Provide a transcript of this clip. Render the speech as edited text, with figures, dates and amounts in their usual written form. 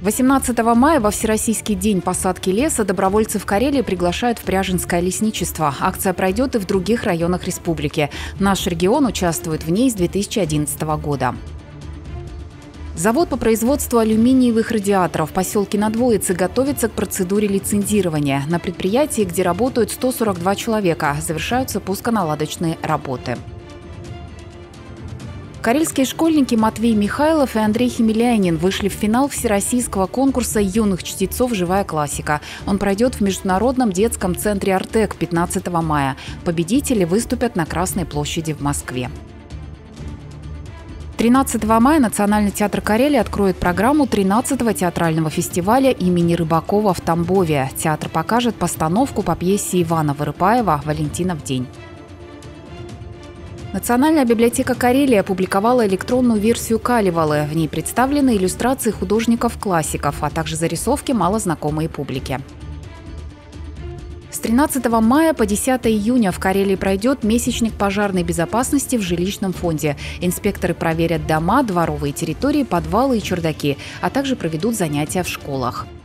18 мая во Всероссийский день посадки леса добровольцы в Карелии приглашают в Пряжинское лесничество. Акция пройдет и в других районах республики. Наш регион участвует в ней с 2011 года. Завод по производству алюминиевых радиаторов в поселке Надвоицы готовится к процедуре лицензирования. На предприятии, где работают 142 человека, завершаются пусконаладочные работы. Карельские школьники Матвей Михайлов и Андрей Хемеляйнин вышли в финал всероссийского конкурса юных чтецов «Живая классика». Он пройдет в Международном детском центре «Артек» 15 мая. Победители выступят на Красной площади в Москве. 13 мая Национальный театр Карелии откроет программу 13-го театрального фестиваля имени Рыбакова в Тамбове. Театр покажет постановку по пьесе Ивана Вырыпаева «Валентинов день». Национальная библиотека Карелии опубликовала электронную версию Калевалы. В ней представлены иллюстрации художников-классиков, а также зарисовки малознакомой публике. С 13 мая по 10 июня в Карелии пройдет месячник пожарной безопасности в жилищном фонде. Инспекторы проверят дома, дворовые территории, подвалы и чердаки, а также проведут занятия в школах.